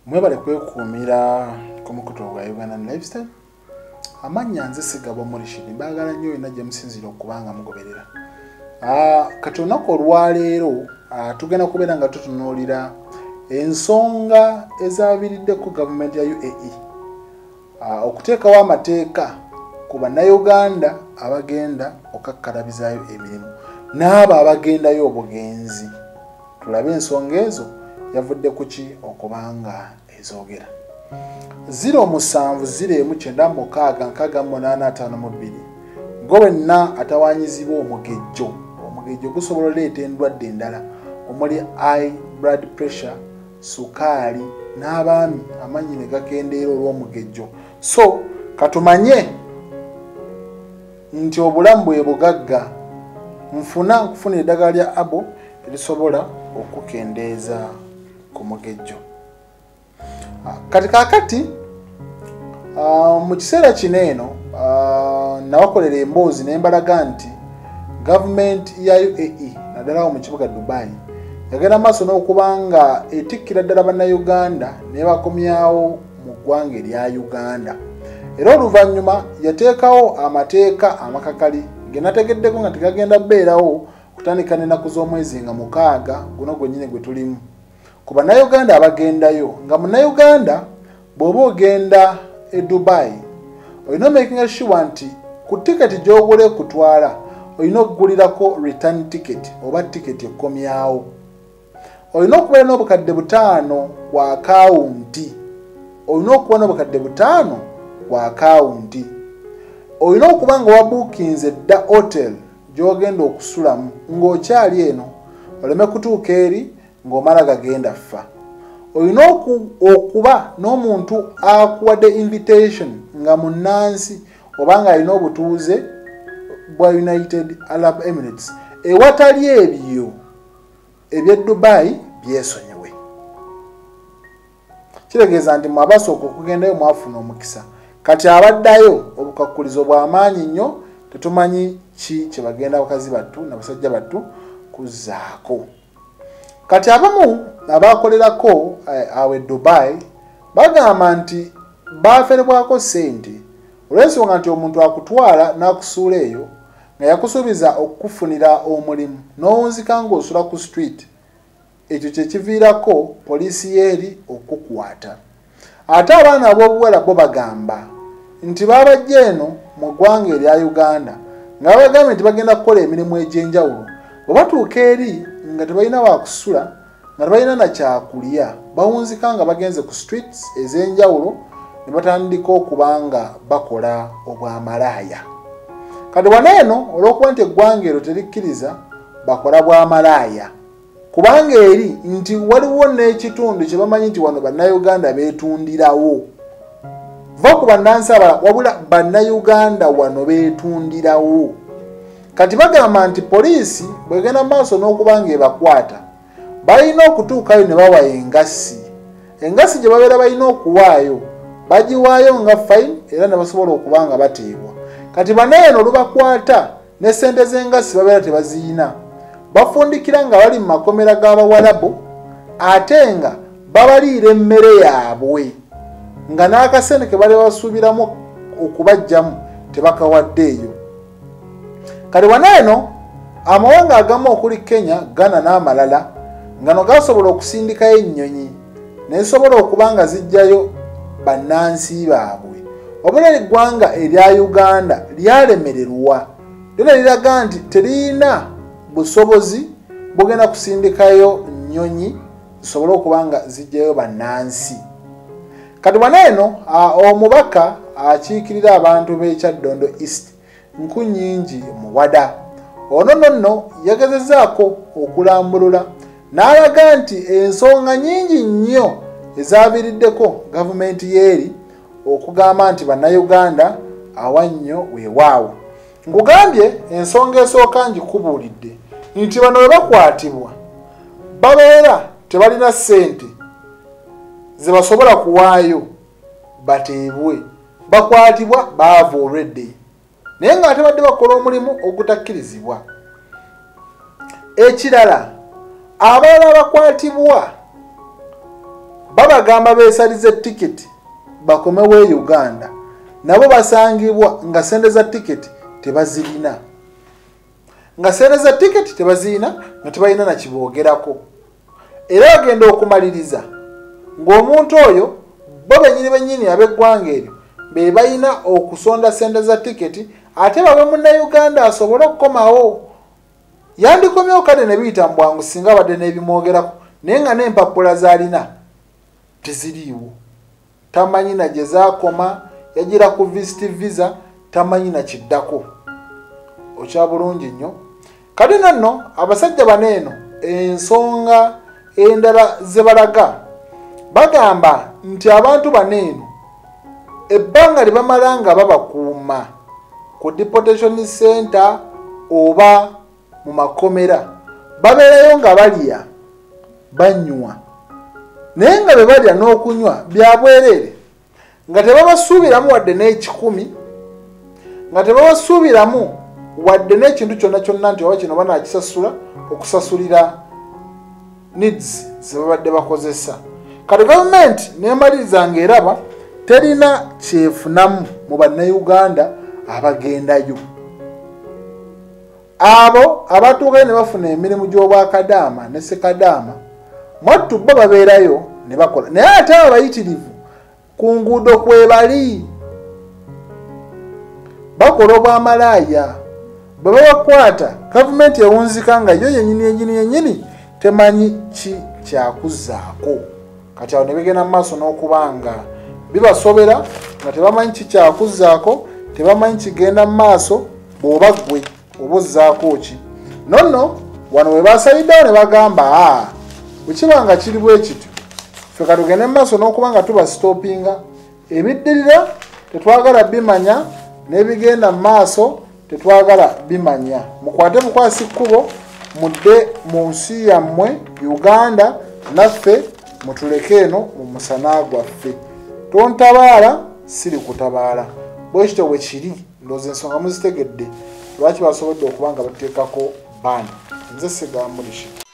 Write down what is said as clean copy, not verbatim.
Mwebale kwekuumira ku mukutu gwa Uganda Lifestyle. Amanya nze sigabo muri shini bagala nnyo ina gye musinzira okubanga mugoberera. Kati olunaku olwaleero tugenda kubeera nga tutunuulira ensonga ezaaviiriddeko gavumenti ya UAE okuteekawo amateeka ku bannayuganda abagenda okakkalabizaayo emirimu n'abo abagendayo obugenzi. Tulabe ensonga ezo yavudde ku ki okubanga ezoogera. 070968652 gwenna atawanyizibwa omugejjo. Omugejjo gusobola oleeta endwadde endala omuli high blood pressure, sukaali n'abaami amanyi ne gakendeera olw'omugejjo. So katumanye nti obulamu bwe bugagga. Nkufuna eddagala lya abo erisobola okukendeeza ku mugejjo. Kati kakati mu kiseera kino eno nabakolera emboozi nembalaga nti gavumenti ya UAE naddala mu kibuga Dubai yagenda maaso n'okubanga etikkira ddala bannayuganda nebakomyawo mu ggwanga erya Uganda. Era oluvannyuma yateekawo amateeka amakakali genategeddeko nga tegagenda beerawo kutandika n'ennaku z'omwezi nga 6 guno gwennyini gwe tulimu ku bannayuganda abagendayo. Nga munnayuganda bw'oba ogenda e Dubai olina making sure nti ku tiketi gy'ogula kutwala olina okugulirako return ticket oba ticket ekkomyawo. Olina okubeera n'obukadde 5 kwa akawunti. Olina okuba n'obukadde 5 kwa akawunti. Olina okuba nga wabuukinze dda hotel gy'ogenda okusulamu ng'okyali eno oleme kutuuka eri ng'omala gagenda ffa. Olina okuba n'omuntu akuwadde invitation nga munnansi oba nga alina obutuuze bwa United Arab Emirates. Ewatali ebyo eby'e Dubai byesonyiwe. Kitegeeza nti mwabasooka okugendayo mwafuna omukisa. Kati abaddayo obukakkulizo bw'amaanyi nnyo tetumanyi ki kye bagenda bakazi battu na basajja battu kuzzaako. Kati abamu abakolerako awe Dubai bagamba nti baferebwako ssente olw'ensonga nti omuntu akutwala n'akusuula eyo nga yakusuubiza okukufunira omulimu n'owunzika ng'osula ku street. Ekyo kye kiviirako poliisi yeeri okukukwata. Ate abaana ab'obuwala bo bagamba nti babajja eno mu ggwanga erya Uganda nga bagambye nti bagenda kukola emirimu egy'enjawulo. Bwe batuuka eri nga tebalina wakusula nga tebalina na kyakulya bawunzika nga bagenze ku streets ez'enjawulo ne batandika okuba nga bakola obwamalaaya. Kati waneeno olw'okuba nti eggwanga ero terikkiriza bakola bwamalaaya kubanga eri nti waliwo n'ekitundu kye bamanyi nti wano bannayuganda beetundirawo. Va ku bannansi abalala wabula bannayuganda wano beetundirawo. Kati bagamba nti poliisi bwegenda maaso n'okuba nga ebakwata balina okutuukayo ne bawa engassi. Engassi gye babeera balina okuwaayo bagiwaayo nga fine era ne basobola okuba nga bateebwa. Kati baneeno olubakwata ne ssente z'engassi babeera tebaziina. Bafundikira nga bali mu makomera g'abawalabu ate nga babaliira emmere yaabwe nga n'akasente ke bali basuubiramu okubajjamu tebakawaddeeyo. Kati waneeno amawanga agamu okuli Kenya, Ghana n'amalala ngano gasobola okusindikayo ennyonyi nezisobola okuba nga zijjayo bannansi baabwe. Wabula eggwanga erya Uganda lyalemererwa lyona liraga nti terina busobozi bugenda kusindikayo nnyonyi zisobole okuba nga zijjayo bannansi. Kati waneeno omubaka akiikirira abantu b'ekyaddondo East Nkunyingi Muwada ono nonno yagezezaako okulambulula n'alaga nti ensonga nyingi nnyo ezaaviiriddeko gavumenti yeeri okugamba nti bannayuganda awannyo weewaawo. Nkugambye ensonga esooka ngikubuulidde nti bano bwe bakwatibwa babeera tebalina ssente ze basobola kuwaayo bateebwe. Bakwatibwa baava already naye nga ate badde bakola omulimu ogutakkirizibwa. Ekirala abalala bakwatibwa babagamba beesalize tiketi bakomewo e Uganda nabo basangibwa nga sente za tiketi tebazirina nga tebalina na kiboogerako era bagenda okumaliriza ng'omuntu oyo bo bennyini ab'eggwanga eryo be balina okusonda sente za tiketi ate babe munnayuganda asobole okukomawo yandikomyewo kale ne biyita mu bwangu singa badde n'ebimwogerako naye nga n'empapula z'alina teziriiwo tamanyi na gye zaakoma yagira ku visit visa tamanyi na kiddako okya bulungi nnyo kati nanno abasajja baneeno ensonga endala ze balaga bagamba nti abantu baneeno ebbanga lye bamala nga babakuuma ku deportation center oba mu makomera babeerayo nga balya banywa naye nga bwe balya n'okunywa bya bwereere nga tebabasuubiramu wadde n'ekikumi nga tebabasuubiramu wadde n'ekintu kyonna nti oba kino banaakisasula okusasulira needs ze babadde bakozesa kati gavumenti nemaliriza ng'eraba terina kyefunamu mu bannayuganda abagendayo abo abatuukayo ne bafuna emirimu gy'obwakadaama ne sekadaama mwattu bo babeerayo ne bakola naye ate abayitirivu ku nguudo kwebali bakola obwamalaaya bwe babakwata gavumenti ewunzika nga yo yennyini temanyi ki kyakuzaako kati awo ne bigenda mu maaso n'okuba nga bibasobera nga tebamanyi ki kyakuzaako tebamanyi kigenda mu maaso bw'oba ggwe oba ozzaako ki nonno wano we basaliddewo ne bagamba bwekiba nga kiri bwe kityo ffe katugende mu maaso n'okuba nga tubasitoopinga ebiddirira tetwagala bimanya n'ebigenda mu maaso tetwagala bimanya mukwate bukwasi kkubo mudde mu nsi yammwe Uganda naffe mutuleke eno mu musana gwaffe tontabaala siri kutabaala bwe kityo bwe kiri ndowooza ensonga muzitegedde lwaki basobodde okuba nga bateekako baana nze Segamulisha